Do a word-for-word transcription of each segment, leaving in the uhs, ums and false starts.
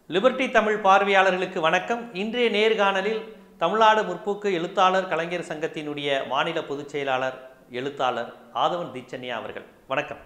Liberty Tamil பார்வையாளர்களுக்கு வணக்கம். இன்றைய நேர்காணலில் தமிழ்நாடு முற்போக்கு எழுத்தாளர் கலைஞர் சங்கத்தினுடைய மாநில பொதுச் செயலாளர் எழுத்தாளர் ஆதவன் தீட்சண்யா அவர்கள். வணக்கம்.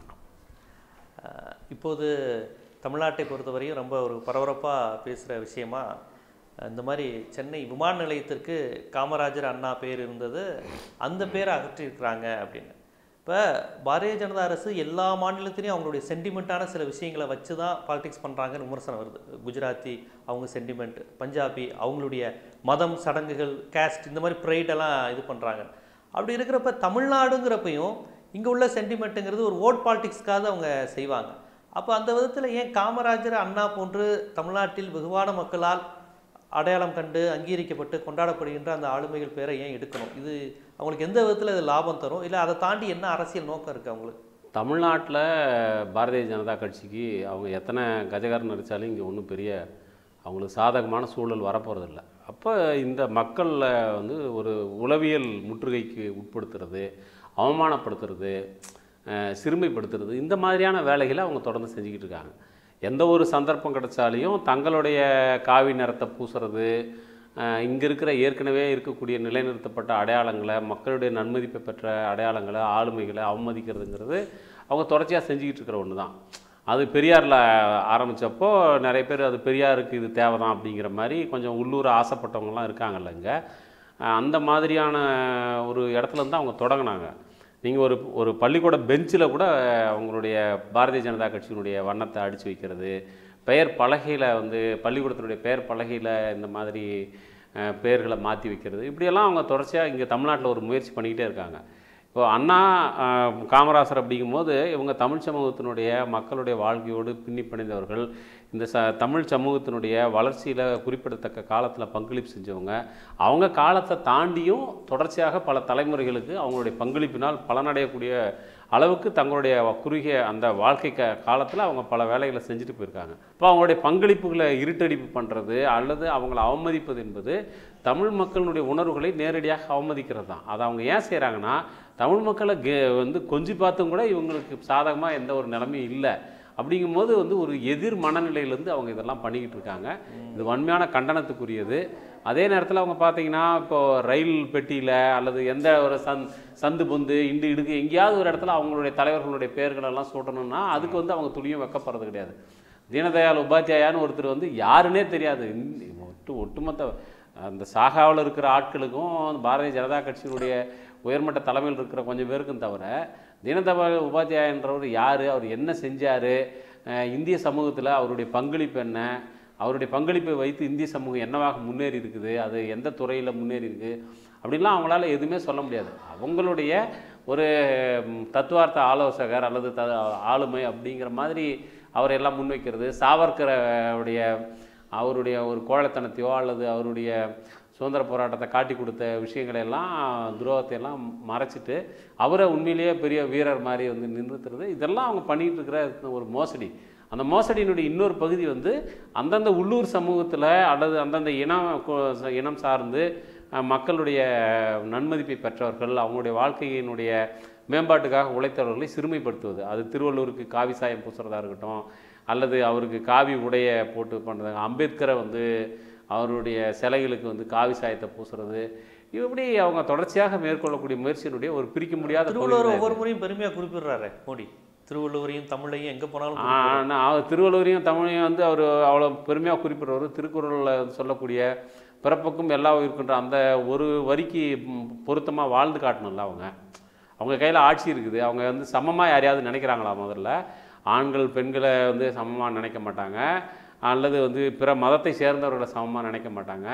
இப்போது தமிழ்நாட்டை பொறுத்தவரையும் ரொம்ப ஒரு பரபரப்பாக பேசுகிற விஷயமா இந்த மாதிரி சென்னை விமான நிலையத்திற்கு காமராஜர் அண்ணா பேர் இருந்தது, அந்த பேரை அகற்றியிருக்கிறாங்க அப்படின்னு. இப்போ பாரதிய ஜனதா அரசு எல்லா மாநிலத்திலையும் அவங்களுடைய சென்டிமெண்ட்டான சில விஷயங்களை வச்சு தான் பாலிடிக்ஸ் பண்ணுறாங்கன்னு விமர்சனம் வருது. குஜராத்தி அவங்க சென்டிமெண்ட், பஞ்சாபி அவங்களுடைய மதம், சடங்குகள், கேஸ்ட், இந்த மாதிரி ப்ரைடெல்லாம் இது பண்ணுறாங்க. அப்படி இருக்கிறப்ப தமிழ்நாடுங்கிறப்பையும் இங்கே உள்ள சென்டிமெண்ட்டுங்கிறது ஒரு ஓட் பாலிடிக்ஸ்க்காக அவங்க செய்வாங்க. அப்போ அந்த விதத்தில் ஏன் காமராஜர் அண்ணா போன்று தமிழ்நாட்டில் வெகுவான மக்களால் அடையாளம் கண்டு அங்கீகரிக்கப்பட்டு கொண்டாடப்படுகின்ற அந்த ஆளுமைகள் பேரை ஏன் எடுக்கணும்? இது அவங்களுக்கு எந்த விதத்தில் இது லாபம் தரும், இல்லை அதை தாண்டி என்ன அரசியல் நோக்கம் இருக்குது அவங்களுக்கு? தமிழ்நாட்டில் பாரதிய ஜனதா கட்சிக்கு அவங்க எத்தனை கஜகாரன் நடித்தாலும் இங்கே ஒன்றும் பெரிய அவங்களுக்கு சாதகமான சூழல் வரப்போகிறதில்ல. அப்போ இந்த மக்களில் வந்து ஒரு உளவியல் முற்றுகைக்கு உட்படுத்துறது, அவமானப்படுத்துறது, சிறுமைப்படுத்துறது, இந்த மாதிரியான வேலைகளை அவங்க தொடர்ந்து செஞ்சுக்கிட்டு இருக்காங்க. எந்த ஒரு சந்தர்ப்பம் கிடைச்சாலையும் தங்களுடைய காவி நிறத்தை பூசுறது, இங்கே இருக்கிற ஏற்கனவே இருக்கக்கூடிய நிலைநிறுத்தப்பட்ட அடையாளங்களை, மக்களுடைய நன்மதிப்பை பெற்ற அடையாளங்களை, ஆளுமைகளை அவமதிக்கிறதுங்கிறது அவங்க தொடர்ச்சியாக செஞ்சுக்கிட்டு இருக்கிற ஒன்று தான். அது பெரியாரில் ஆரம்பித்தப்போ நிறைய பேர் அது பெரியாருக்கு இது தேவை தான் அப்படிங்கிற மாதிரி கொஞ்சம் உள்ளூர் ஆசைப்பட்டவங்கலாம் இருக்காங்கல்ல இங்கே. அந்த மாதிரியான ஒரு இடத்துலேருந்து அவங்க தொடங்கினாங்க. நீங்கள் ஒரு ஒரு பள்ளிக்கூட பெஞ்சில் கூட அவங்களுடைய பாரதிய ஜனதா கட்சியினுடைய வண்ணத்தை அடித்து வைக்கிறது, பெயர் பலகையில் வந்து பள்ளிக்கூடத்தினுடைய பெயர் பலகையில் இந்த மாதிரி பெயர்களை மாற்றி வைக்கிறது, இப்படியெல்லாம் அவங்க தொடர்ச்சியாக இங்கே தமிழ்நாட்டில் ஒரு முயற்சி பண்ணிக்கிட்டே இருக்காங்க. இப்போ அண்ணா காமராசர் அப்படிங்கும்போது இவங்க தமிழ் சமூகத்தினுடைய மக்களுடைய வாழ்க்கையோடு பின்னி பிணைந்தவர்கள். இந்த ச தமிழ் சமூகத்தினுடைய வளர்ச்சியில் குறிப்பிடத்தக்க காலத்தில் பங்களிப்பு செஞ்சவங்க. அவங்க காலத்தை தாண்டியும் தொடர்ச்சியாக பல தலைமுறைகளுக்கு அவங்களுடைய பங்களிப்பினால் பலனடையக்கூடிய அளவுக்கு தங்களுடைய குறுகிய அந்த வாழ்க்கை க காலத்தில் அவங்க பல வேலைகளை செஞ்சுட்டு போயிருக்காங்க. இப்போ அவங்களுடைய பங்களிப்புகளை இருட்டடிப்பு பண்ணுறது அல்லது அவங்கள அவமதிப்பது என்பது தமிழ் மக்களுடைய உணர்வுகளை நேரடியாக அவமதிக்கிறது தான். அதை அவங்க ஏன் செய்கிறாங்கன்னா, தமிழ் மக்களை கே வந்து கொஞ்சி பார்த்தும் கூட இவங்களுக்கு சாதகமாக எந்த ஒரு நிலைமையும் இல்லை அப்படிங்கும்போது வந்து ஒரு எதிர் மனநிலையிலேருந்து அவங்க இதெல்லாம் பண்ணிக்கிட்டு இருக்காங்க. இது வன்மையான கண்டனத்துக்குரியது. அதே நேரத்தில் அவங்க பார்த்தீங்கன்னா, இப்போது ரயில் பெட்டியில் அல்லது எந்த ஒரு சந் சந்து பொந்து இண்டு இடுக்கு எங்கேயாவது ஒரு இடத்துல அவங்களுடைய தலைவர்களுடைய பெயர்களெல்லாம் சூட்டணும்னா அதுக்கு வந்து அவங்க துளியும் வைக்கப்படுறது கிடையாது. தீனதயாள் உபாத்தியாயான்னு ஒருத்தர் வந்து யாருன்னே தெரியாது. ஒட்டு ஒட்டுமொத்த அந்த சாகாவில் இருக்கிற ஆட்களுக்கும் பாரதிய ஜனதா கட்சியினுடைய உயர்மட்ட தலைமையில் இருக்கிற கொஞ்சம் பேருக்கும் தவிர தீனதயாள் உபாத்தியாயன்றவர் யார், அவர் என்ன செஞ்சார், இந்திய சமூகத்தில் அவருடைய பங்களிப்பு என்ன, அவருடைய பங்களிப்பை வைத்து இந்திய சமூகம் என்னவாக முன்னேறி இருக்குது, அது எந்த துறையில் முன்னேறி இருக்குது அப்படின்லாம் அவங்களால எதுவுமே சொல்ல முடியாது. அவங்களுடைய ஒரு தத்துவார்த்த ஆலோசகர் அல்லது த ஆளுமை அப்படிங்கிற மாதிரி அவரையெல்லாம் முன்வைக்கிறது, சாவர்கருடைய அவருடைய ஒரு கோழைத்தனத்தையோ அல்லது அவருடைய சுதந்திர போராட்டத்தை காட்டி கொடுத்த விஷயங்களையெல்லாம் துரோகத்தையெல்லாம் மறைச்சிட்டு அவரை உண்மையிலேயே பெரிய வீரர் மாதிரி வந்து நிறுத்துறது, இதெல்லாம் அவங்க பண்ணிகிட்டு இருக்கிற ஒரு மோசடி. அந்த மோசடியினுடைய இன்னொரு பகுதி வந்து அந்தந்த உள்ளூர் சமூகத்தில் அல்லது அந்தந்த இனம் இனம் சார்ந்து மக்களுடைய நன்மதிப்பை பெற்றவர்கள், அவங்களுடைய வாழ்க்கையினுடைய மேம்பாட்டுக்காக உழைத்தவர்களை சிறுமைப்படுத்துவது. அது திருவள்ளூருக்கு காவி சாயம் பூசுறதா இருக்கட்டும், அல்லது அவருக்கு காவி உடைய போட்டு பண்ணுறது, அம்பேத்கரை வந்து அவருடைய சிலைகளுக்கு வந்து காவி சாயத்தை பூசுறது, இப்படி அவங்க தொடர்ச்சியாக மேற்கொள்ளக்கூடிய முயற்சியினுடைய ஒரு பிரிக்க முடியாத. திருவள்ளுவர் ஒவ்வொரு முறையும் பெருமையாக குறிப்பிடுறாரு மோடி, திருவள்ளுவரையும் தமிழையும் எங்கே போனாலும். ஆனால் திருவள்ளுவரையும் தமிழையும் வந்து அவர் அவ்வளோ பெருமையாக குறிப்பிடுறவர். திருக்குறளில் சொல்லக்கூடிய பிறப்புக்கும் எல்லா இருக்கின்ற அந்த ஒரு வரிக்கு பொருத்தமாக வாழ்ந்து காட்டணும்ல. அவங்க அவங்க கையில் ஆட்சி இருக்குது, அவங்க வந்து சமமாக யாரையாவது நினைக்கிறாங்களா? முதல்ல ஆண்கள் பெண்களை வந்து சமமாக நினைக்க மாட்டாங்க, அல்லது வந்து பிற மதத்தை சேர்ந்தவர்களை சமமாக நினைக்க மாட்டாங்க.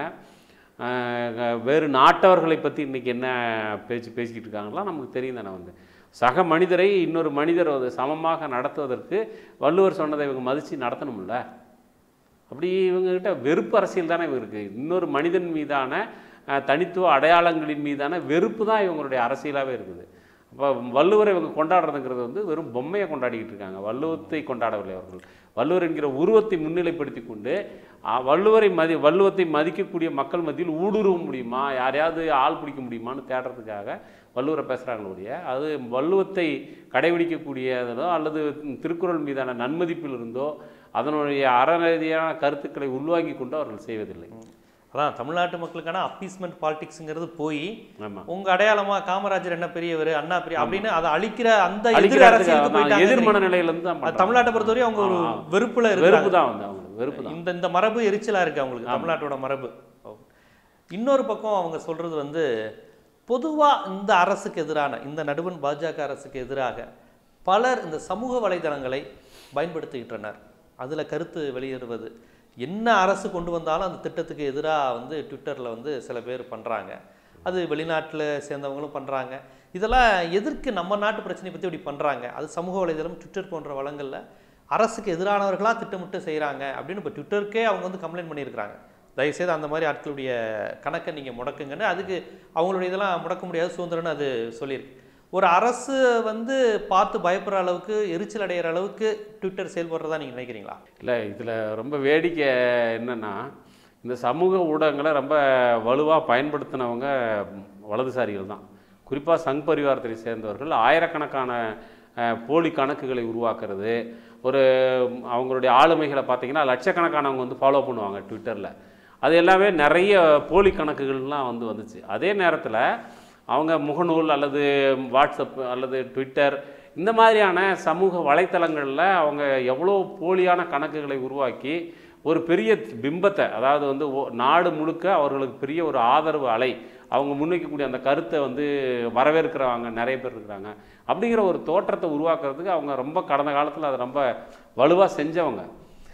வேறு நாட்டவர்களை பற்றி இன்றைக்கி என்ன பேச்சு பேசிக்கிட்டு இருக்காங்களா நமக்கு தெரியும் தானே. வந்து சக மனிதரை இன்னொரு மனிதர் வந்து சமமாக நடத்துவதற்கு வள்ளுவர் சொன்னதை இவங்க மதித்து நடத்தணும்ல. அப்படி இவங்ககிட்ட வெறுப்பு அரசியல் தானே இருக்குது. இன்னொரு மனிதன் மீதான தனித்துவ அடையாளங்களின் மீதான வெறுப்பு தான் இவங்களுடைய அரசியலாகவே இருக்குது. அப்போ வள்ளுவரை இவங்க கொண்டாடுறதுங்கிறது வந்து வெறும் பொம்மையை கொண்டாடிக்கிட்டு இருக்காங்க. வள்ளுவத்தை கொண்டாடவில்லை அவர்கள். வள்ளுவர் என்கிற உருவத்தை முன்னிலைப்படுத்தி கொண்டு வள்ளுவரை மதி வள்ளுவத்தை மதிக்கக்கூடிய மக்கள் மத்தியில் ஊடுருவ முடியுமா, யாரையாவது ஆள் பிடிக்க முடியுமான்னு தேடுறதுக்காக வள்ளுவரை பேசுகிறாங்களுடைய, அது வள்ளுவத்தை கடைபிடிக்கக்கூடியதோ அல்லது திருக்குறள் மீதான நன்மதிப்பில் இருந்தோ அதனுடைய அறநீதியான கருத்துக்களை உள்வாங்கி கொண்டு அவர்கள் செய்வதில்லை. அதான் தமிழ்நாட்டு மக்களுக்கான அப்பீஸ்மெண்ட் பாலிடிக்ஸ்ங்கிறது போய் ஆமாம், உங்க அடையாளமா காமராஜர் என்ன பெரியவர், அண்ணா பெரிய அப்படின்னு அதை அழிக்கிற அந்த அழிக்கிற எதிர் அரசியலுக்கு போயிட்டாங்க. எதிர் மனநிலையிலிருந்து தான் அது தமிழ்நாட்டை பொறுத்தவரையும் அவங்க ஒரு வெறுப்புல வெறுப்பு இருக்காங்க. தான் வந்து அவங்களுக்கு வெறுப்பு தான். இந்த இந்த மரபு எரிச்சலா இருக்கு அவங்களுக்கு, தமிழ்நாட்டோட மரபு. இன்னொரு பக்கம் அவங்க சொல்றது வந்து பொதுவா இந்த அரசுக்கு எதிரான இந்த நடுவன் பாஜக அரசுக்கு எதிராக பலர் இந்த சமூக வலைதளங்களை பயன்படுத்திக்கிட்டனர். அதுல கருத்து வெளியிடுவது, என்ன அரசு கொண்டு வந்தாலும் அந்த திட்டத்துக்கு எதிராக வந்து ட்விட்டரில் வந்து சில பேர் பண்ணுறாங்க. அது வெளிநாட்டில் சேர்ந்தவங்களும் பண்ணுறாங்க. இதெல்லாம் எதற்கு நம்ம நாட்டு பிரச்சனையை பற்றி இப்படி பண்ணுறாங்க? அது சமூக வலைதளம், ட்விட்டர் போன்ற வளங்களில் அரசுக்கு எதிரானவர்களாக திட்டமிட்டு செய்கிறாங்க அப்படின்னு இப்போ ட்விட்டருக்கே அவங்க வந்து கம்ப்ளைண்ட் பண்ணியிருக்கிறாங்க. தயவுசெய்து அந்த மாதிரி ஆட்களுடைய கணக்கை நீங்கள் முடக்குங்கன்னு. அதுக்கு அவங்களுடைய இதெல்லாம் முடக்க முடியாது, சுதந்திரம்னு அது சொல்லியிருக்கு. ஒரு அரசு வந்து பார்த்து பயப்படுற அளவுக்கு, எரிச்சல் அடைகிற அளவுக்கு ட்விட்டர் செயல்படுறதா நீங்கள் நினைக்கிறீங்களா? இல்லை, இதில் ரொம்ப வேடிக்கை என்னென்னா, இந்த சமூக ஊடகங்களை ரொம்ப வலுவாக பயன்படுத்தினவங்க வலதுசாரிகள் தான். குறிப்பாக சங் பரிவாரத்தை சேர்ந்தவர்கள் ஆயிரக்கணக்கான போலி கணக்குகளை உருவாக்குறது, ஒரு அவங்களுடைய ஆளுமைகளை பார்த்திங்கன்னா லட்சக்கணக்கானவங்க வந்து ஃபாலோ பண்ணுவாங்க ட்விட்டரில். அது எல்லாமே நிறைய போலி கணக்குகள்லாம் வந்து வந்துச்சு. அதே நேரத்தில் அவங்க முகநூல் அல்லது வாட்ஸ்அப் அல்லது ட்விட்டர் இந்த மாதிரியான சமூக வலைத்தளங்களில் அவங்க எவ்வளோ போலியான கணக்குகளை உருவாக்கி ஒரு பெரிய பிம்பத்தை, அதாவது வந்து நாடு முழுக்க அவர்களுக்கு பெரிய ஒரு ஆதரவு அலை, அவங்க முன்வைக்கக்கூடிய அந்த கருத்தை வந்து வரவேற்கிறவங்க நிறைய பேர் இருக்கிறாங்க. அப்படிங்கிற ஒரு தோற்றத்தை உருவாக்குறதுக்கு அவங்க ரொம்ப கடந்த காலத்தில் அதை ரொம்ப வலுவாக செஞ்சவங்க.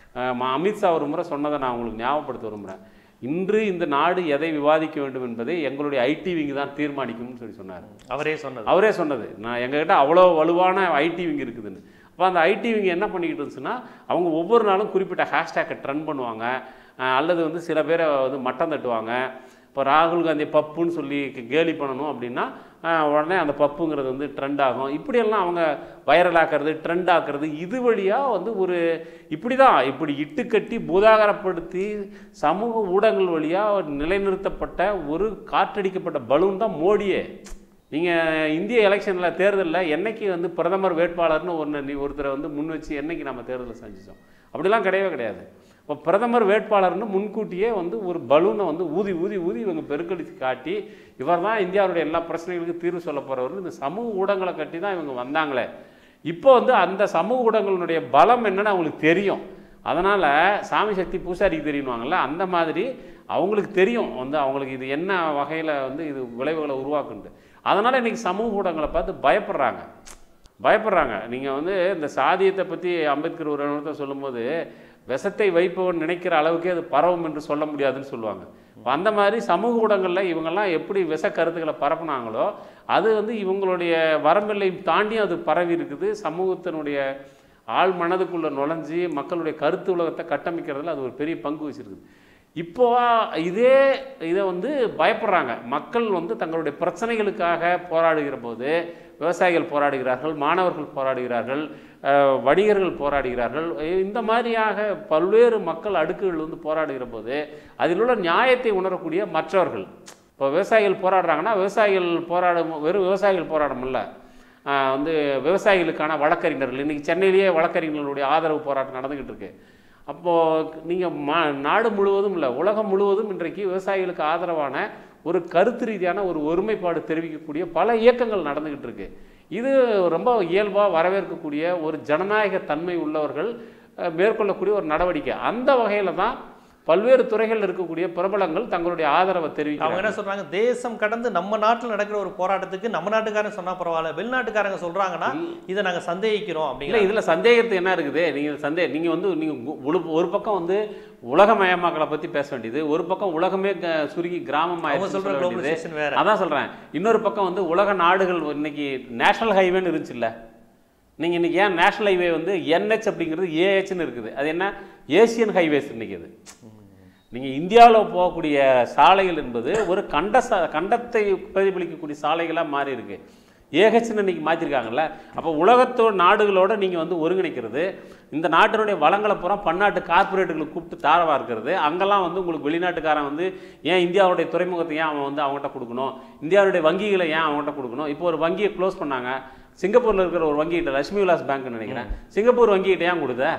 அமித்ஷா ஒரு முறை சொன்னதை நான் உங்களுக்கு ஞாபகப்படுத்த விரும்புகிறேன். இன்று இந்த நாடு எதை விவாதிக்க வேண்டும் என்பதை எங்களுடைய ஐடி விங்கு தான் தீர்மானிக்கும்னு சொல்லி சொன்னார். அவரே சொன்னது அவரே சொன்னது நான் எங்ககிட்ட அவ்வளோ வலுவான ஐடி விங் இருக்குதுன்னு. அப்போ அந்த ஐடி விங் என்ன பண்ணிக்கிட்டு இருந்துச்சுன்னா, அவங்க ஒவ்வொரு நாளும் குறிப்பிட்ட ஹேஷ்டேக்கை ட்ரெண்ட் பண்ணுவாங்க, அல்லது வந்து சில பேரை வந்து மட்டம் தட்டுவாங்க. இப்போ ராகுல் காந்தி பப்புன்னு சொல்லி கேலி பண்ணணும் அப்படின்னா உடனே அந்த பப்புங்கிறது வந்து ட்ரெண்ட் ஆகும். இப்படியெல்லாம் அவங்க வைரல் ஆக்கிறது, ட்ரெண்ட் ஆக்குறது, இது வழியாக வந்து ஒரு இப்படி தான் இப்படி இட்டுக்கட்டி பூதாகரப்படுத்தி சமூக ஊடகங்கள் வழியாக நிலைநிறுத்தப்பட்ட ஒரு காற்றடிக்கப்பட்ட பலூன் தான் மோடியே. நீங்கள் இந்திய எலெக்ஷனில் தேர்தலில் என்றைக்கு வந்து பிரதமர் வேட்பாளர்னு ஒன்று நீ ஒருத்தரை வந்து முன் வச்சு என்றைக்கு நம்ம தேர்தலில் செஞ்சிச்சோம்? அப்படிலாம் கிடையவே கிடையாது. இப்போ பிரதமர் வேட்பாளர்னு முன்கூட்டியே வந்து ஒரு பலூனை வந்து ஊதி ஊதி ஊதி இவங்க பெருக்கடித்து காட்டி இவர் தான் இந்தியாவுடைய எல்லா பிரச்சனைகளுக்கும் தீர்வு சொல்ல போகிறவர் இந்த சமூக ஊடகங்களை கட்டி தான் இவங்க வந்தாங்களே. இப்போ வந்து அந்த சமூக ஊடகங்களுடைய பலம் என்னன்னு அவங்களுக்கு தெரியும். அதனால் சாமி சக்தி பூசாரிக்கு தெரியுவாங்கள்ல, அந்த மாதிரி அவங்களுக்கு தெரியும் வந்து அவங்களுக்கு இது என்ன வகையில் வந்து இது விளைவுகளை உருவாக்குண்டு. அதனால் இன்றைக்கி சமூக ஊடகங்களை பார்த்து பயப்படுறாங்க பயப்படுறாங்க நீங்கள் வந்து இந்த சாதியத்தை பற்றி அம்பேத்கர் ஒரு இடத்தை சொல்லும்போது, விஷத்தை வைப்பவன் நினைக்கிற அளவுக்கே அது பரவும் என்று சொல்ல முடியாதுன்னு சொல்லுவாங்க. அந்த மாதிரி சமூக ஊடகங்களில் இவங்கெல்லாம் எப்படி விஷ கருத்துக்களை பரப்புனாங்களோ அது வந்து இவங்களுடைய வரம்பில்லை தாண்டியும் அது பரவி இருக்குது. சமூகத்தினுடைய ஆள் மனதுக்குள்ளே நுழைஞ்சி மக்களுடைய கருத்து உலகத்தை கட்டமைக்கிறதுல அது ஒரு பெரிய பங்கு வச்சுருக்குது. இப்போ இதே இதை வந்து பயப்படுறாங்க. மக்கள் வந்து தங்களுடைய பிரச்சனைகளுக்காக போராடுகிற போது விவசாயிகள் போராடுகிறார்கள், மாணவர்கள் போராடுகிறார்கள், வணிகர்கள் போராடுகிறார்கள். இந்த மாதிரியாக பல்வேறு மக்கள் அடுக்குகள் வந்து போராடுகிற போது அதில் உள்ள நியாயத்தை உணரக்கூடிய மற்றவர்கள், இப்போ விவசாயிகள் போராடுறாங்கன்னா விவசாயிகள் போராடும் வெறும் விவசாயிகள் போராடமில்ல, வந்து விவசாயிகளுக்கான வழக்கறிஞர்கள் இன்றைக்கி சென்னையிலேயே வழக்கறிஞர்களுடைய ஆதரவு போராட்டம் நடந்துக்கிட்டு இருக்கு. அப்போது நீங்கள் மா நாடு முழுவதும் இல்லை உலகம் முழுவதும் இன்றைக்கு விவசாயிகளுக்கு ஆதரவான ஒரு கருத்து ரீதியான ஒரு ஒருமைப்பாடு தெரிவிக்கக்கூடிய பல இயக்கங்கள் நடந்துக்கிட்டு இருக்கு. இது ரொம்ப இயல்பாக வரவேற்கக்கூடிய ஒரு ஜனநாயக தன்மை உள்ளவர்கள் மேற்கொள்ளக்கூடிய ஒரு நடவடிக்கை. அந்த வகையில் தான் பல்வேறு துறைகளில் இருக்கக்கூடிய பிரபலங்கள் தங்களுடைய ஆதரவை தெரிவிக்கிறாங்க. அவங்க என்ன சொல்றாங்க, தேசம் கடந்து நம்ம நாட்டில் நடக்கிற ஒரு போராட்டத்துக்கு நம்ம நாட்டுக்காரங்க சொன்னா பரவாயில்ல, வெளிநாட்டுக்காரங்க சொல்றாங்கன்னா இதை நாங்கள் சந்தேகிக்கிறோம் அப்படிங்கிற. இதில் சந்தேகத்து என்ன இருக்குது? நீங்கள் சந்தே நீங்கள் வந்து நீங்கள் ஒரு பக்கம் வந்து உலகமயமாக்கலை பற்றி பேச வேண்டியது, ஒரு பக்கம் உலகமே சுருங்கி கிராமமாக சொல்ல வேண்டியது. அதான் சொல்கிறேன். இன்னொரு பக்கம் வந்து உலக நாடுகள் இன்னைக்கு நேஷனல் ஹைவேன்னு இருந்துச்சு இல்லை, நீங்கள் இன்றைக்கி ஏன் நேஷனல் ஹைவே வந்து என்ஹெச் அப்படிங்கிறது ஏஹெச்னு இருக்குது? அது என்ன ஏசியன் ஹைவேஸ் இன்றைக்கி. அது நீங்கள் இந்தியாவில் போகக்கூடிய சாலைகள் என்பது ஒரு கண்ட சா கண்டத்தை பிரதிபலிக்கக்கூடிய சாலைகளாக மாறி இருக்கு. ஏஹெச்னு இன்றைக்கி மாற்றிருக்காங்கல்ல. அப்போ உலகத்தோட நாடுகளோடு நீங்கள் வந்து ஒருங்கிணைக்கிறது, இந்த நாட்டினுடைய வளங்களை பூரா பன்னாட்டு கார்பரேட்டுகளை கூப்பிட்டு தாரவாக இருக்கிறது. அங்கெல்லாம் வந்து உங்களுக்கு வெளிநாட்டுக்காரன் வந்து ஏன் இந்தியாவுடைய துறைமுகத்தை ஏன் அவன் வந்து அவங்ககிட்ட கொடுக்கணும், இந்தியாவுடைய வங்கிகளை ஏன் அவங்ககிட்ட கொடுக்கணும்? இப்போ ஒரு வங்கியை க்ளோஸ் பண்ணாங்க, சிங்கப்பூரில் இருக்கிற ஒரு வங்கிகிட்ட, லட்சுமி விலாஸ் பேங்க்னு நினைக்கிறேன், சிங்கப்பூர் வங்கிகிட்ட ஏன் கொடுத்த?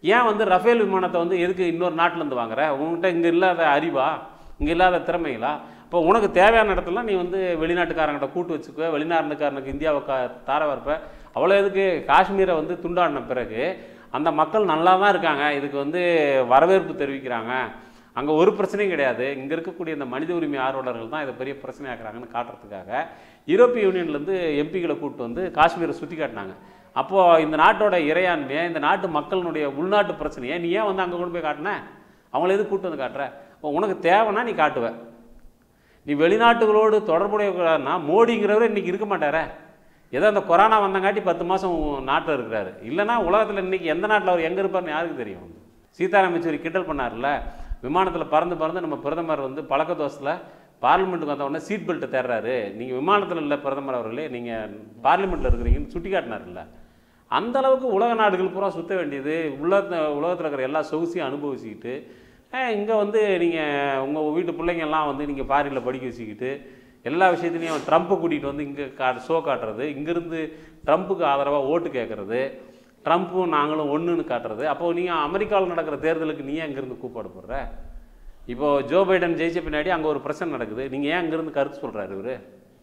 ஏன் வந்து ரஃபேல் விமானத்தை வந்து எதுக்கு இன்னொரு நாட்டிலேருந்து வாங்குற? உங்கள்கிட்ட இங்கே இல்லாத அறிவா, இங்கே இல்லாத திறமைகளா? இப்போ உனக்கு தேவையான இடத்துலாம் நீ வந்து வெளிநாட்டுக்காரங்கிட்ட கூட்டு வச்சுக்க, வெளிநாட்டுக்காரனுக்கு இந்தியாவை கா தார வரப்ப அவ்வளோ எதுக்கு? காஷ்மீரை வந்து துண்டாடின பிறகு அந்த மக்கள் நல்லா தான் இருக்காங்க, இதுக்கு வந்து வரவேற்பு தெரிவிக்கிறாங்க, அங்கே ஒரு பிரச்சனையும் கிடையாது, இங்கே இருக்கக்கூடிய இந்த மனித உரிமை ஆர்வலர்கள் தான் இதை பெரிய பிரச்சனையாக்குறாங்கன்னு காட்டுறதுக்காக யூரோப்பிய யூனியன்லேருந்து எம்பிகளை கூப்பிட்டு வந்து காஷ்மீரை சுற்றி காட்டினாங்க. அப்போது இந்த நாட்டோட இறையாண்மையை, இந்த நாட்டு மக்களினுடைய உள்நாட்டு பிரச்சனையை நீ ஏன் வந்து அங்கே கொண்டு போய் காட்டின? அவங்கள எது கூப்பிட்டு வந்து காட்டுற? உனக்கு தேவைன்னா நீ காட்டுவ. நீ வெளிநாட்டுகளோடு தொடர்புடையனா மோடிங்கிறவரை இன்றைக்கி இருக்க மாட்டாரே. ஏதோ அந்த கொரோனா வந்தங்காட்டி பத்து மாதம் நாட்டில் இருக்கிறாரு. இல்லைனா உலகத்தில் இன்றைக்கி எந்த நாட்டில் அவர் எங்கே இருப்பார்னு யாருக்கு தெரியும்? சீதாராம் யெச்சூரி கிண்டல் பண்ணார்ல, விமானத்தில் பறந்து பறந்து நம்ம பிரதமர் வந்து பழக்க தோசத்தில் பார்லிமெண்ட்டுக்கு வந்த உடனே சீட் பெல்ட்டை தேடுறாரு. நீங்கள் விமானத்தில் இல்லை பிரதமர் அவர்களே, நீங்கள் பார்லிமெண்ட்டில் இருக்கிறீங்கன்னு சுட்டி காட்டினார்ல. அந்த அளவுக்கு உலக நாடுகள் பூரா சுற்ற வேண்டியது, உலக உலகத்தில் இருக்கிற எல்லா சொகுசையும் அனுபவிச்சுக்கிட்டு இங்கே வந்து நீங்கள் உங்கள் வீட்டு பிள்ளைங்கள்லாம் வந்து நீங்கள் ஃபாரினில் படிக்க வச்சுக்கிட்டு எல்லா விஷயத்துலையும் ட்ரம்ப்பை கூட்டிகிட்டு வந்து இங்கே கா ஷோ காட்டுறது, இங்கேருந்து ட்ரம்ப்புக்கு ஆதரவாக ஓட்டு கேட்குறது, ட்ரம்ப்பும் நாங்களும் ஒன்றுன்னு காட்டுறது. அப்போது நீங்கள் அமெரிக்காவில் நடக்கிற தேர்தலுக்கு நீ ஏன் இங்கேருந்து கூப்பாடுப்படுற? இப்போது ஜோ பைடன் ஜெயிச்ச பின்னாடி அங்கே ஒரு பிரச்சனை நடக்குது, நீங்கள் ஏன் அங்கேருந்து கருத்து சொல்கிறாரு இவர்?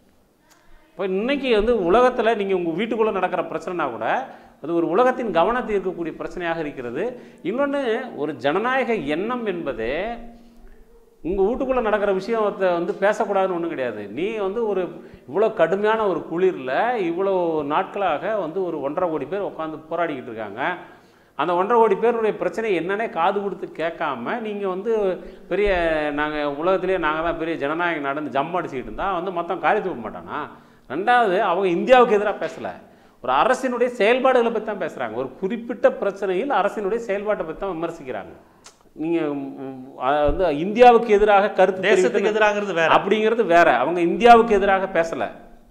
இப்போ இன்றைக்கி வந்து உலகத்தில் நீங்கள் உங்கள் வீட்டுக்குள்ளே நடக்கிற பிரச்சனைனா கூட அது ஒரு உலகத்தின் கவனத்தை இருக்கக்கூடிய பிரச்சனையாக இருக்கிறது. இன்னொன்று, ஒரு ஜனநாயக எண்ணம் என்பதே உங்கள் வீட்டுக்குள்ளே நடக்கிற விஷயத்தை வந்து பேசக்கூடாதுன்னு ஒன்றும் கிடையாது. நீ வந்து ஒரு இவ்வளோ கடுமையான ஒரு குளிரில் இவ்வளோ நாட்களாக வந்து ஒரு ஒன்றரை கோடி பேர் உட்காந்து போராடிக்கிட்டு இருக்காங்க. அந்த ஒன்றரை கோடி பேருடைய பிரச்சனை என்னன்னே காது கொடுத்து கேட்காம நீங்கள் வந்து பெரிய நாங்கள் உலகத்திலே நாங்கள் தான் பெரிய ஜனநாயக நாடுன்னு ஜம் அடிச்சுக்கிட்டு இருந்தால் வந்து மொத்தம் காரியத்து போக மாட்டானா? ரெண்டாவது, அவங்க இந்தியாவுக்கு எதிராக பேசலை, ஒரு அரசினுடைய செயல்பாடுகளை பற்றி தான் பேசுகிறாங்க. ஒரு குறிப்பிட்ட பிரச்சனையில் அரசினுடைய செயல்பாட்டை பற்றி தான் விமர்சிக்கிறாங்க. நீங்கள் வந்து இந்தியாவுக்கு எதிராக கருத்து தேசத்துக்கு எதிராகிறது வேற, அப்படிங்கிறது வேற. அவங்க இந்தியாவுக்கு எதிராக பேசலை,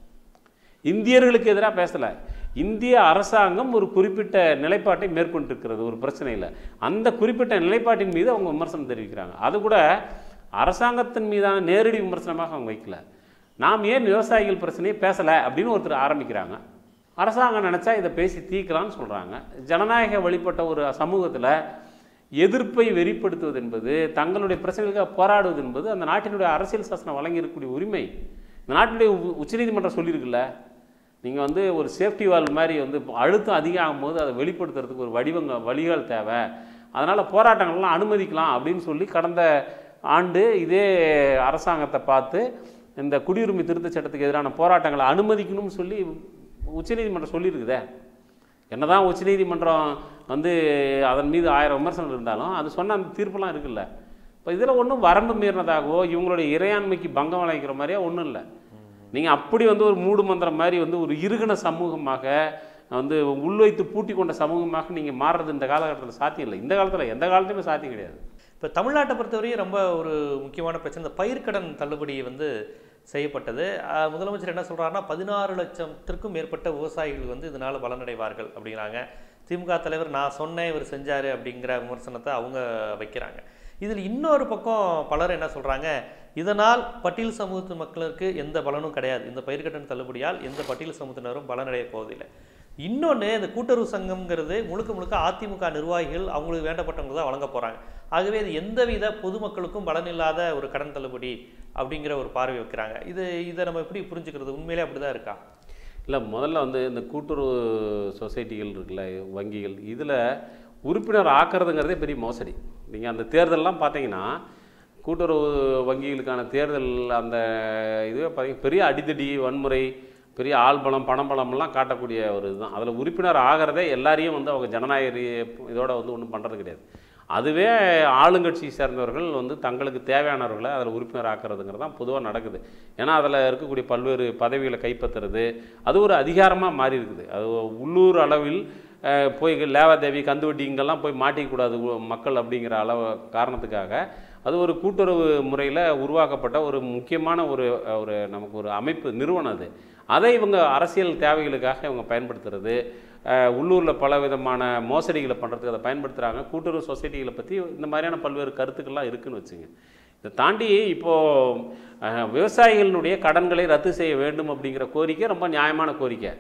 இந்தியர்களுக்கு எதிராக பேசலை. இந்திய அரசாங்கம் ஒரு குறிப்பிட்ட நிலைப்பாட்டை மேற்கொண்டு இருக்கிறது ஒரு பிரச்சனையில், அந்த குறிப்பிட்ட நிலைப்பாட்டின் மீது அவங்க விமர்சனம் தெரிவிக்கிறாங்க. அது கூட அரசாங்கத்தின் மீதான நேரடி விமர்சனமாக அவங்க வைக்கல. நாம் ஏன் விவசாயிகள் பிரச்சனையை பேசலை அப்படின்னு ஒருத்தர் ஆரம்பிக்கிறாங்க. அரசாங்கம் நினச்சா இதை பேசி தீர்க்கலான்னு சொல்கிறாங்க. ஜனநாயக வழிபட்ட ஒரு சமூகத்தில் எதிர்ப்பை வெளிப்படுத்துவது என்பது, தங்களுடைய பிரச்சனைகளுக்காக போராடுவது என்பது அந்த நாட்டினுடைய அரசியல் சாசனம் வழங்கியிருக்கக்கூடிய உரிமை. இந்த நாட்டினுடைய உச்சநீதிமன்றம் சொல்லியிருக்குல்ல, நீங்கள் வந்து ஒரு சேஃப்டி வால் மாதிரி வந்து அழுத்தம் அதிகமாகும் போது அதை வெளிப்படுத்துறதுக்கு ஒரு வடிவங்க வழிகள் தேவை, அதனால் போராட்டங்கள்லாம் அனுமதிக்கலாம் அப்படின்னு சொல்லி கடந்த ஆண்டு இதே அரசாங்கத்தை பார்த்து இந்த குடியுரிமை திருத்த சட்டத்துக்கு எதிரான போராட்டங்களை அனுமதிக்கணும்னு சொல்லி உச்சநீதிமன்றம் சொல்லியிருக்குதே. என்னதான் உச்சநீதிமன்றம் வந்து அதன் மீது ஆயிரம் விமர்சனம் இருந்தாலும் அது சொன்ன அந்த தீர்ப்பெல்லாம் இருக்குல்ல. இப்போ இதில் ஒன்றும் வரம்பு மீறினதாகவோ இவங்களுடைய இறையாண்மைக்கு பங்கம் விளைவிக்கிற மாதிரியா ஒன்றும் இல்லை. நீங்கள் அப்படி வந்து ஒரு மூடு மந்திரம் மாதிரி வந்து ஒரு இறுகின சமூகமாக வந்து உள்வைத்து பூட்டி கொண்ட சமூகமாக நீங்கள் மாறுறது இந்த காலகட்டத்தில் சாத்தியம் இல்லை. இந்த காலத்தில் எந்த காலத்துலையுமே சாத்தியம் கிடையாது. இப்போ தமிழ்நாட்டை பொறுத்தவரையும் ரொம்ப ஒரு முக்கியமான பிரச்சனை இந்த பயிர்க்கடன் தள்ளுபடி வந்து செய்யப்பட்டது. முதலமைச்சர் என்ன சொல்கிறாருன்னா, பதினாறு லட்சத்திற்கும் மேற்பட்ட விவசாயிகள் வந்து இதனால் பலனடைவார்கள் அப்படிங்கிறாங்க. திமுக தலைவர் நான் சொன்னேன் இவர் செஞ்சார் அப்படிங்கிற விமர்சனத்தை அவங்க வைக்கிறாங்க. இதில் இன்னொரு பக்கம் பலர் என்ன சொல்கிறாங்க, இதனால் பட்டியல் சமூகத்து மக்களுக்கு எந்த பலனும் கிடையாது, இந்த பயிர்க்கடன் தள்ளுபடியால் எந்த பட்டியல் சமூகத்தினரும் பலனடைய போவதில்லை. இன்னொன்று, இந்த கூட்டுறவு சங்கம்ங்கிறது முழுக்க முழுக்க அதிமுக நிர்வாகிகள் அவங்களுக்கு வேண்டப்பட்டவங்க தான் வழங்க போகிறாங்க. ஆகவே இது எந்தவித பொதுமக்களுக்கும் பலனில்லாத ஒரு கடன் தள்ளுபடி அப்படிங்கிற ஒரு பார்வை வைக்கிறாங்க. இது இதை நம்ம எப்படி புரிஞ்சுக்கிறது? உண்மையிலே அப்படி தான் இருக்கா? இல்லை, முதல்ல வந்து இந்த கூட்டுறவு சொசைட்டிகள் இருக்குல்ல, வங்கிகள், இதில் உறுப்பினர் ஆக்கிறதுங்கிறதே பெரிய மோசடி. நீங்கள் அந்த தேர்தலெலாம் பார்த்தீங்கன்னா கூட்டுறவு வங்கிகளுக்கான தேர்தல் அந்த இதுவே பார்த்தீங்கன்னா பெரிய அடித்தடி வன்முறை, பெரிய ஆள்பலம் பணம்பலம்லாம் காட்டக்கூடிய ஒரு இதுதான். அதில் உறுப்பினர் ஆகிறதே எல்லாரையும் வந்து அவங்க ஜனநாயக இதோட வந்து ஒன்றும் பண்ணுறது கிடையாது. அதுவே ஆளுங்கட்சி சேர்ந்தவர்கள் வந்து தங்களுக்கு தேவையானவர்களை அதில் உறுப்பினர் ஆக்கிறதுங்கிறது தான் பொதுவாக நடக்குது. ஏன்னா அதில் இருக்கக்கூடிய பல்வேறு பதவிகளை கைப்பற்றுறது அது ஒரு அதிகாரமாக மாறி இருக்குது. அது உள்ளூர் அளவில் போய் லேவாதேவி கந்துவட்டி இங்கெல்லாம் போய் மாட்டிக்கூடாது மக்கள் அப்படிங்கிற அளவு காரணத்துக்காக அது ஒரு கூட்டுறவு முறையில் உருவாக்கப்பட்ட ஒரு முக்கியமான ஒரு ஒரு நமக்கு ஒரு அமைப்பு நிறுவனம். அது அதை இவங்க அரசியல் தேவைகளுக்காக இவங்க பயன்படுத்துறது, உள்ளூரில் பல விதமான மோசடிகளை பண்ணுறதுக்கு அதை பயன்படுத்துகிறாங்க. கூட்டுறவு சொசைட்டிகளை பற்றி இந்த மாதிரியான பல்வேறு கருத்துக்கள்லாம் இருக்குதுன்னு வச்சுங்க. இதை தாண்டி இப்போது விவசாயிகளினுடைய கடன்களை ரத்து செய்ய வேண்டும் அப்படிங்கிற கோரிக்கை ரொம்ப நியாயமான கோரிக்கை.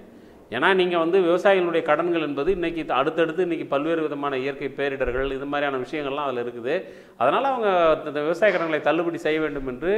ஏன்னா நீங்கள் வந்து விவசாயிகளுடைய கடன்கள் என்பது இன்றைக்கி அடுத்தடுத்து இன்றைக்கி பல்வேறு விதமான இயற்கை பேரிடர்கள் இது மாதிரியான விஷயங்கள்லாம் அதில் இருக்குது. அதனால் அவங்க இந்த விவசாய கடன்களை தள்ளுபடி செய்ய வேண்டும் என்று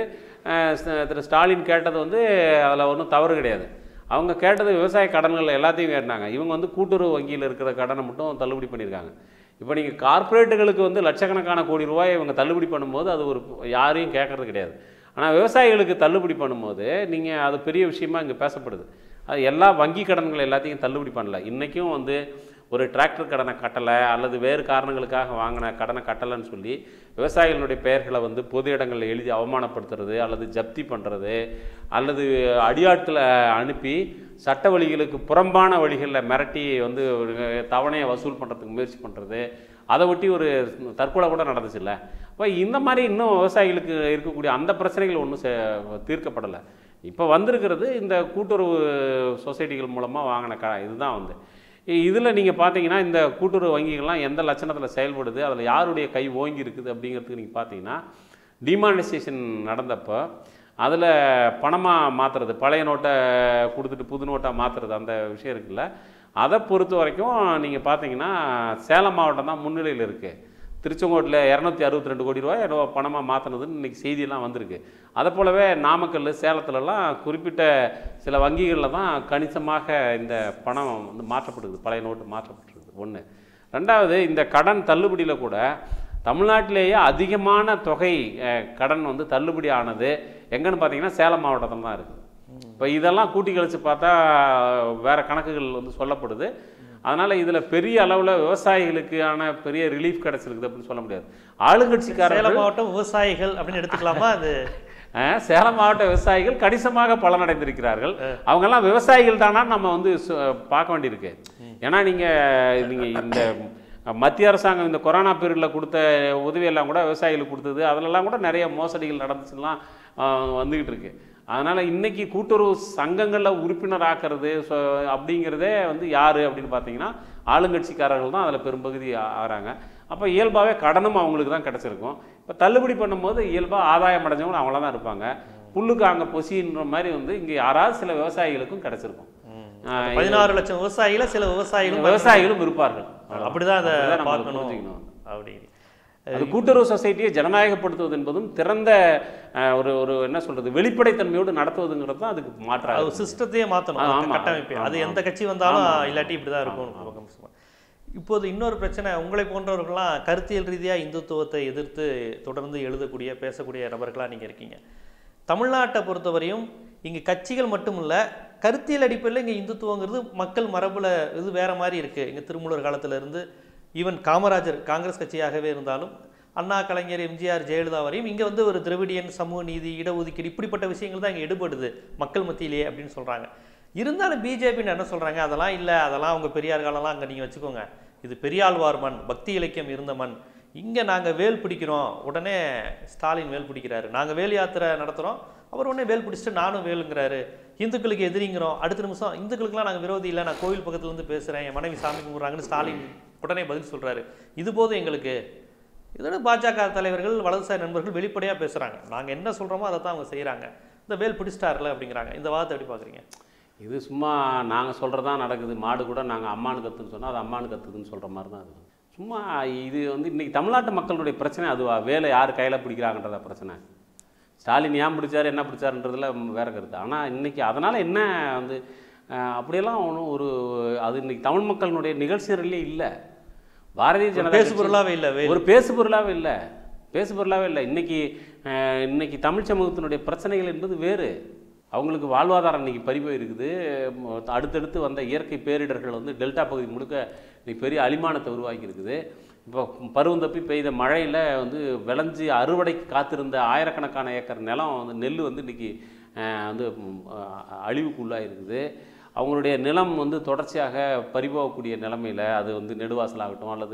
திரு ஸ்டாலின் கேட்டது வந்து அதில் ஒன்றும் தவறு கிடையாது. அவங்க கேட்டது விவசாய கடன்கள் எல்லாத்தையும் கேட்டாங்க. இவங்க வந்து கூட்டுறவு வங்கியில் இருக்கிற கடனை மட்டும் தள்ளுபடி பண்ணியிருக்காங்க. இப்போ நீங்கள் கார்ப்பரேட்டுகளுக்கு வந்து லட்சக்கணக்கான கோடி ரூபாய் இவங்க தள்ளுபடி பண்ணும்போது அது ஒரு யாரையும் கேட்கறது கிடையாது. ஆனால் விவசாயிகளுக்கு தள்ளுபடி பண்ணும்போது நீங்கள் அது பெரிய விஷயமா இங்கே பேசப்படுது. அது எல்லா வங்கி கடன்கள் எல்லாத்தையும் தள்ளுபடி பண்ணல. இன்றைக்கும் வந்து ஒரு டிராக்டர் கடனை கட்டலை அல்லது வேறு காரணங்களுக்காக வாங்கின கடனை கட்டலைன்னு சொல்லி விவசாயிகளுடைய பெயர்களை வந்து பொது இடங்களில் எழுதி அவமானப்படுத்துறது அல்லது ஜப்தி பண்ணுறது அல்லது அடியாட்களை அனுப்பி சட்ட வழிகளுக்கு புறம்பான வழிகளில் மிரட்டி வந்து ஒரு தவணையை வசூல் பண்ணுறதுக்கு முயற்சி பண்ணுறது, அதை ஒட்டி ஒரு தற்கொலை கூட நடந்துச்சுல்ல. அப்போ இந்த மாதிரி இன்னும் விவசாயிகளுக்கு இருக்கக்கூடிய அந்த பிரச்சனைகள் ஒன்றும் தீர்க்கப்படலை. இப்போ வந்திருக்கிறது இந்த கூட்டுறவு சொசைட்டிகள் மூலமாக வாங்கின க இதுதான் வந்து இதில் நீங்கள் பார்த்தீங்கன்னா இந்த கூட்டுறவு வங்கிகள்லாம் எந்த லட்சணத்தில் செயல்படுது, அதில் யாருடைய கை ஓங்கி இருக்குது அப்படிங்கிறதுக்கு நீங்கள் பார்த்தீங்கன்னா டிமானிசேஷன் நடந்தப்போ அதில் பணமாக மாற்றுறது, பழைய நோட்டை கொடுத்துட்டு புது நோட்டாக மாற்றுறது அந்த விஷயம் இருக்குல்ல, அதை பொறுத்த வரைக்கும் நீங்கள் பார்த்தீங்கன்னா சேலம் மாவட்டம் தான் முன்னிலையில் இருக்குது. திருச்செங்கோட்டில் இரநூத்தி அறுபத்தி ரெண்டு கோடி ரூபாய் பணமாக மாற்றினதுன்னு இன்றைக்கி செய்தியெல்லாம் வந்திருக்கு. அதை போலவே நாமக்கல் சேலத்துலலாம் குறிப்பிட்ட சில வங்கிகளில் தான் கணிசமாக இந்த பணம் வந்து மாற்றப்படுது, பழைய நோட்டு மாற்றப்பட்டுருக்குது. ஒன்று. ரெண்டாவது, இந்த கடன் தள்ளுபடியில் கூட தமிழ்நாட்டிலேயே அதிகமான தொகை கடன் வந்து தள்ளுபடி ஆனது எங்கன்னு பார்த்தீங்கன்னா சேலம் மாவட்டத்தில் தான் இருக்குது. இப்போ இதெல்லாம் கூட்டி கழித்து பார்த்தா வேறு கணக்குகள் வந்து சொல்லப்படுது. அதனால் இதில் பெரிய அளவில் விவசாயிகளுக்கான பெரிய ரிலீஃப் கிடச்சிருக்குது அப்படின்னு சொல்ல முடியாது. ஆளுங்கட்சிக்காரர் சேலம் மாவட்டம் விவசாயிகள் அப்படின்னு எடுத்துக்கலாமா? அது சேலம் மாவட்ட விவசாயிகள் கணிசமாக பலனடைந்திருக்கிறார்கள். அவங்கெல்லாம் விவசாயிகள் தானா நம்ம வந்து பார்க்க வேண்டியிருக்கு. ஏன்னா நீங்கள் நீங்கள் இந்த மத்திய அரசாங்கம் இந்த கொரோனா பீரியடில் கொடுத்த உதவியெல்லாம் கூட விவசாயிகளுக்கு கொடுத்தது, அதிலெல்லாம் கூட நிறைய மோசடிகள் நடந்துச்சுலாம் வந்துக்கிட்டு இருக்கு. அதனால் இன்றைக்கி கூட்டுறவு சங்கங்களில் உறுப்பினர் ஆக்கிறது ஸோ அப்படிங்கிறதே வந்து யார் அப்படின்னு பார்த்தீங்கன்னா ஆளுங்கட்சிக்காரர்கள் தான் அதில் பெரும்பகுதி ஆகிறாங்க. அப்போ இயல்பாகவே கடனும் அவங்களுக்கு தான் கிடச்சிருக்கும். இப்போ தள்ளுபடி பண்ணும்போது இயல்பாக ஆதாயம் அடைஞ்சவங்க அவங்கள தான் இருப்பாங்க. புல்லுக்கு அங்கே பொசின்ற மாதிரி வந்து இங்கே யாராவது சில விவசாயிகளுக்கும் கிடச்சிருக்கும். பதினாறு லட்சம் விவசாயிகள சில விவசாயிகளும் விவசாயிகளும் இருப்பார்கள். அப்படிதான் அதை பார்க்கணும். அப்படி அது கூட்டுறவு சொசைட்டியை ஜனநாயகப்படுத்துவது என்பதும் திறந்த ஒரு ஒரு என்ன சொல்றது வெளிப்படைத்தன்மையோடு நடத்துவதுங்கிறது தான் அதுக்கு மாற்றாக சிஸ்டத்தையே மாற்றணும், கட்டமைப்பு. அது எந்த கட்சி வந்தாலும் இல்லாட்டி இப்படிதான் இருக்கும். இப்போது இன்னொரு பிரச்சனை, உங்களை போன்றவர்கள்லாம் கருத்தியல் ரீதியாக இந்துத்துவத்தை எதிர்த்து தொடர்ந்து எழுதக்கூடிய பேசக்கூடிய நபர்களாக நீங்கள் இருக்கீங்க. தமிழ்நாட்டை பொறுத்தவரையும் இங்கே கட்சிகள் மட்டும் இல்லை, கருத்தியல் அடிப்படையில் இங்கே இந்துத்துவங்கிறது மக்கள் மரபில் இது வேறு மாதிரி இருக்குது. இங்கே திருமூலர் காலத்திலேருந்து ஈவன் காமராஜர் காங்கிரஸ் கட்சியாகவே இருந்தாலும் அண்ணா, கலைஞர், எம்ஜிஆர், ஜெயலலிதா வரையும் இங்கே வந்து ஒரு திராவிடியன் சமூக நீதி, இடஒதுக்கீடு இப்படிப்பட்ட விஷயங்கள் தான் இங்கே எடுபடுது மக்கள் மத்தியிலேயே அப்படின்னு சொல்கிறாங்க. இருந்தாலும் பிஜேபின்னு என்ன சொல்கிறாங்க, அதெல்லாம் இல்லை, அதெல்லாம் அவங்க பெரியார் காலம்லாம் அங்கே நீங்கள் வச்சுக்கோங்க, இது பெரியாழ்வார் மண், பக்தி இலக்கியம் இருந்த மண், இங்கே நாங்கள் வேல் பிடிக்கிறோம். உடனே ஸ்டாலின் வேல் பிடிக்கிறாரு, நாங்கள் வேல் யாத்திரை நடத்துகிறோம், அவர் உடனே வேல் பிடிச்சிட்டு நானும் வேலுங்கிறாரு. இந்துக்களுக்கு எதிரிங்கிறோம், அடுத்த நிமிஷம் இந்துக்களுக்குலாம் நாங்கள் விரோதி இல்லை, நான் கோவில் பக்கத்துலேருந்து பேசுகிறேன், என் மனைவி சாமி கும்பிட்றாங்கன்னு ஸ்டாலின் உடனே பதில் சொல்கிறாரு. இது போதும் எங்களுக்கு. இதோட பாஜக தலைவர்கள், வலதுசாரி நண்பர்கள் வெளிப்படையாக பேசுகிறாங்க, நாங்கள் என்ன சொல்கிறோமோ அதை தான் அவங்க செய்கிறாங்க. இந்த வேல் பிடிச்சிட்டார்ல அப்படிங்கிறாங்க. இந்த வாதத்தை எப்படி பார்க்குறீங்க? இது சும்மா நாங்கள் சொல்கிறதா நடக்குது. மாடு கூட நாங்கள் அம்மானு கற்றுன்னு சொன்னால் அது அம்மானு கற்றுதுன்னு சொல்கிற மாதிரி தான் இருக்குது. சும்மா இது வந்து இன்றைக்கி தமிழ்நாட்டு மக்களுடைய பிரச்சனை அதுவா? வேலை யார் கையில் பிடிக்கிறாங்கன்றத பிரச்சனை. ஸ்டாலின் ஏன் பிடிச்சார் என்ன பிடிச்சாருன்றதுல வேறு கருத்து. ஆனால் இன்றைக்கி அதனால் என்ன வந்து அப்படியெல்லாம் ஒன்றும் ஒரு அது இன்றைக்கி தமிழ் மக்களினுடைய நிகழ்ச்சிகளே இல்லை. பாரதிய ஜனதா பேசு பொருளாகவே இல்லை, ஒரு பேசு பொருளாகவே இல்லை, பேசு பொருளாகவே இல்லை. இன்றைக்கி இன்றைக்கி தமிழ் சமூகத்தினுடைய பிரச்சனைகள் என்பது வேறு. அவங்களுக்கு வாழ்வாதாரம் இன்றைக்கி பறிபோய் இருக்குது. அடுத்தடுத்து வந்த இயற்கை பேரிடர்கள் வந்து டெல்டா பகுதி முழுக்க இன்றைக்கி பெரிய அலிமானத்தை உருவாக்கி இருக்குது. இப்போ பருவம் தப்பி பெய்த மழையில் வந்து விளைஞ்சி அறுவடைக்கு காத்திருந்த ஆயிரக்கணக்கான ஏக்கர் நிலம் வந்து நெல் வந்து இன்றைக்கி வந்து அழிவுக்கு உள்ளாக இருக்குது. அவங்களுடைய நிலம் வந்து தொடர்ச்சியாக பறிபோகக்கூடிய நிலைமையில் அது வந்து நெடுவாசலாகட்டும் அல்லது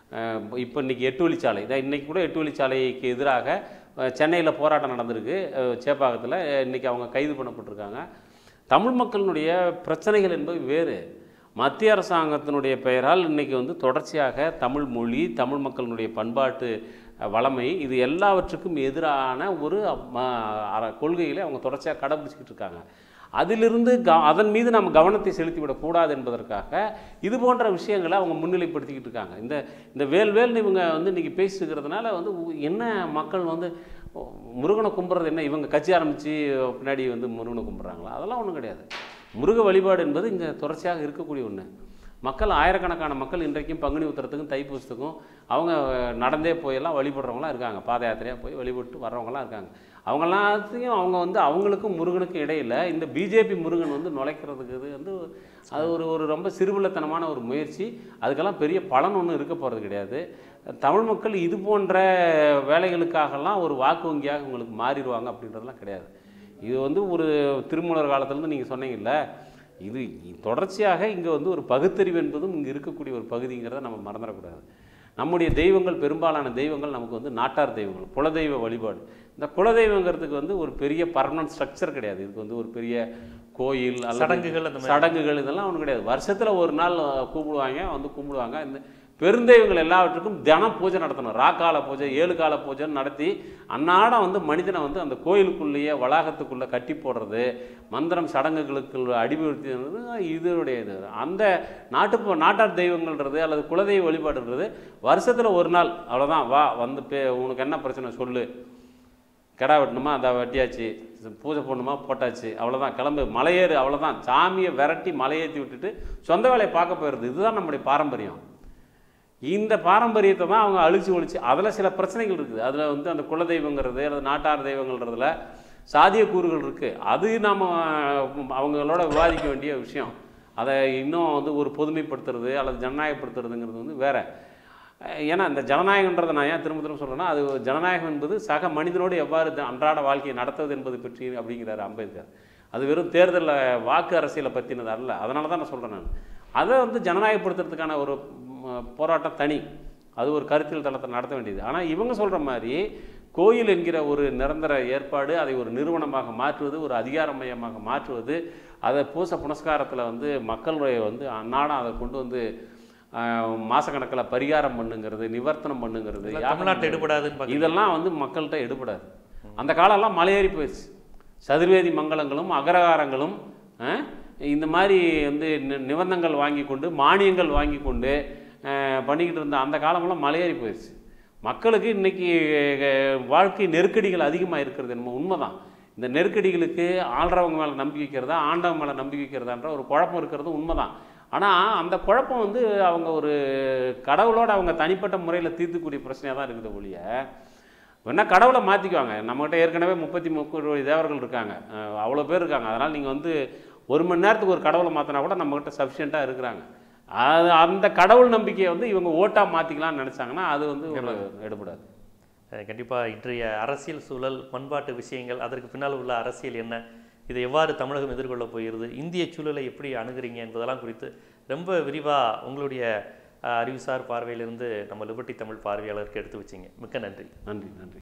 இப்போ இன்றைக்கி எட்டு வழிச்சாலை இதான் இன்றைக்கி கூட எட்டு வழிச்சாலைக்கு எதிராக சென்னையில் போராட்டம் நடந்திருக்கு. சேப்பாக்கத்தில் இன்றைக்கி அவங்க கைது பண்ணப்பட்டிருக்காங்க. தமிழ் மக்களினுடைய பிரச்சனைகள் என்பது வேறு. மத்திய அரசாங்கத்தினுடைய பெயரால் இன்றைக்கி வந்து தொடர்ச்சியாக தமிழ் மொழி, தமிழ் மக்களினுடைய பண்பாட்டு வளமை இது எல்லாவற்றுக்கும் எதிரான ஒரு கொள்கைகளை அவங்க தொடர்ச்சியாக கடைபிடிச்சிக்கிட்டு இருக்காங்க. அதிலிருந்து க அதன் மீது நம்ம கவனத்தை செலுத்திவிடக்கூடாது என்பதற்காக இது போன்ற விஷயங்களை அவங்க முன்னிலைப்படுத்திக்கிட்டு இருக்காங்க. இந்த இந்த வேல்வேல்னு இவங்க வந்து இன்றைக்கி பேசிக்கிறதுனால வந்து என்ன மக்கள் வந்து முருகனை கும்பிட்றது என்ன, இவங்க கட்சி ஆரம்பித்து பின்னாடி வந்து முருகனை கும்பிட்றாங்களா? அதெல்லாம் ஒன்றும் கிடையாது. முருக வழிபாடு என்பது இங்கே தொடர்ச்சியாக இருக்கக்கூடிய ஒன்று. மக்கள் ஆயிரக்கணக்கான மக்கள் இன்றைக்கும் பங்குனி உத்திரத்துக்கும் தைப்பூசத்துக்கும் அவங்க நடந்தே போயெல்லாம் வழிபடுறவங்களாம் இருக்காங்க. பாத யாத்திரையாக போய் வழிபட்டு வர்றவங்களாம் இருக்காங்க. அவங்களாத்தையும் அவங்க வந்து அவங்களுக்கும் முருகனுக்கும் இடையில் இந்த பிஜேபி முருகன் வந்து நுழைக்கிறதுக்கு இது வந்து அது ஒரு ஒரு ரொம்ப சிறுபிள்ளைத்தனமான ஒரு முயற்சி. அதுக்கெல்லாம் பெரிய பலன் ஒன்றும் இருக்க போகிறது கிடையாது. தமிழ் மக்கள் இது போன்ற வேலைகளுக்காகலாம் ஒரு வாக்கு வங்கியாக உங்களுக்கு மாறிடுவாங்க அப்படின்றதெல்லாம் கிடையாது. இது வந்து ஒரு திருமூலர் காலத்துலேருந்து நீங்கள் சொன்னீங்கல்ல, இது தொடர்ச்சியாக இங்கே வந்து ஒரு பகுத்தறிவு என்பதும் இங்கே இருக்கக்கூடிய ஒரு பகுதிங்கிறத நம்ம மறந்துடக்கூடாது. நம்முடைய தெய்வங்கள், பெரும்பாலான தெய்வங்கள் நமக்கு வந்து நாட்டார் தெய்வங்கள், குலதெய்வ வழிபாடு. இந்த குலதெய்வங்கிறதுக்கு வந்து ஒரு பெரிய பர்மனன்ட் ஸ்ட்ரக்சர் கிடையாது. இதுக்கு வந்து ஒரு பெரிய கோயில் சடங்குகள் அந்த சடங்குகள் இதெல்லாம் ஒன்றும் கிடையாது. வருஷத்தில் ஒரு நாள் கூப்பிடுவாங்க, வந்து கும்பிடுவாங்க. இந்த பெருந்தெய்வங்கள் எல்லாவற்றுக்கும் தினம் பூஜை நடத்தணும். ராக்கால பூஜை, ஏழு கால பூஜைன்னு நடத்தி அன்னாடம் வந்து மனிதனை வந்து அந்த கோயிலுக்குள்ளேயே வளாகத்துக்குள்ளே கட்டி போடுறது, மந்திரம் சடங்குகளுக்கு அடிமைப்படுத்தினது இதனுடைய இது. அந்த நாட்டு நாட்டார் தெய்வங்கள்ன்றது அல்லது குலதெய்வ வழிபாடுன்றது வருஷத்தில் ஒரு நாள் அவ்வளோதான். வா வந்து பே உனக்கு என்ன பிரச்சனை சொல்லு, கிடா வெட்டணுமா அதை வெட்டியாச்சு, பூஜை போடணுமா போட்டாச்சு, அவ்வளோதான், கிளம்பு மலையேறு, அவ்வளோதான். சாமியை விரட்டி மலையேற்றி விட்டுட்டு சொந்த வேலையை பார்க்க போயிடுறது. இதுதான் நம்முடைய பாரம்பரியம். இந்த பாரம்பரியத்தை தான் அவங்க அழிச்சு ஒழிச்சு அதில் சில பிரச்சனைகள் இருக்குது. அதில் வந்து அந்த குலதெய்வங்கிறது அல்லது நாட்டார் தெய்வங்கள்ன்றதுல சாதிய கூறுகள் இருக்குது. அது நம்ம அவங்களோட விவாதிக்க வேண்டிய விஷயம். அதை இன்னும் வந்து ஒரு பொதுமைப்படுத்துறது அல்லது ஜனநாயகப்படுத்துறதுங்கிறது வந்து வேறு. ஏன்னா இந்த ஜனநாயகன்றதை நான் ஏன் திரும்ப திரும்ப சொல்கிறேன்னா, அது ஜனநாயகம் என்பது சக மனிதனோடு எவ்வாறு அன்றாட வாழ்க்கையை நடத்துவது என்பது பற்றி அப்படிங்கிறார் அம்பேத்கர். அது வெறும் தேர்தலில் வாக்கு அரசியலை பற்றினது அல்ல. அதனால தான் நான் சொல்கிறேன். நான் அதை வந்து ஜனநாயகப்படுத்துறதுக்கான ஒரு போராட்டம் தனி, அது ஒரு கருத்தியல் தளத்தை நடத்த வேண்டியது. ஆனால் இவங்க சொல்கிற மாதிரி கோயில் என்கிற ஒரு நிரந்தர ஏற்பாடு, அதை ஒரு நிறுவனமாக மாற்றுவது, ஒரு அதிகார மையமாக மாற்றுவது, அதை பூச புனஸ்காரத்தில் வந்து மக்களுடைய வந்து அன்னாடம் அதை கொண்டு வந்து மாதக்கணக்கில் பரிகாரம் பண்ணுங்கிறது, நிவர்த்தனம் பண்ணுங்கிறது தமிழ்நாட்டில் எடுபடாதுன்னு இதெல்லாம் வந்து மக்கள்கிட்ட எடுபடாது. அந்த காலம்லாம் மலையேறி போயிடுச்சு. சதுர்வேதி மங்களங்களும் அகரகாரங்களும் இந்த மாதிரி வந்து நிபந்தங்கள் வாங்கி கொண்டு மானியங்கள் வாங்கி கொண்டு பண்ணிக்கிட்டு இருந்த அந்த காலமெல்லாம் மலையேறி போயிடுச்சு. மக்களுக்கு இன்றைக்கி வாழ்க்கை நெருக்கடிகள் அதிகமாக இருக்கிறது என்னமோ உண்மைதான். இந்த நெருக்கடிகளுக்கு ஆள்றவங்க மேலே நம்பி வைக்கிறதா ஆண்டவங்க மேலே நம்பி வைக்கிறதான்ற ஒரு குழப்பம் இருக்கிறது உண்மைதான். ஆனால் அந்த குழப்பம் வந்து அவங்க ஒரு கடவுளோடு அவங்க தனிப்பட்ட முறையில் தீர்த்துக்கூடிய பிரச்சனையாக தான் இருக்குது ஒழிய, வேணா கடவுளை மாற்றிக்குவாங்க. நம்மகிட்ட ஏற்கனவே முப்பத்தி முப்பது தேவர்கள் இருக்காங்க, அவ்வளோ பேர் இருக்காங்க. அதனால் நீங்கள் வந்து ஒரு மணி நேரத்துக்கு ஒரு கடவுளை மாற்றினா கூட நம்மகிட்ட சஃபிஷியண்ட்டாக இருக்கிறாங்க. அது அந்த கடவுள் நம்பிக்கையை வந்து இவங்க ஓட்டாக மாற்றிக்கலாம்னு நினச்சாங்கன்னா அது வந்து எடுபடாது. கண்டிப்பாக இன்றைய அரசியல் சூழல், பண்பாட்டு விஷயங்கள், அதற்கு பின்னால் உள்ள அரசியல் என்ன, இதை எவ்வாறு தமிழகம் எதிர்கொள்ள போகிறது, இந்திய சூழலை எப்படி அணுகுறீங்க என்பதெல்லாம் குறித்து ரொம்ப விரிவாக உங்களுடைய அறிவுசார் பார்வையிலிருந்து நம்ம லிபர்ட்டி தமிழ் பார்வையாளருக்கு எடுத்து வச்சிங்க. மிக்க நன்றி. நன்றி நன்றி.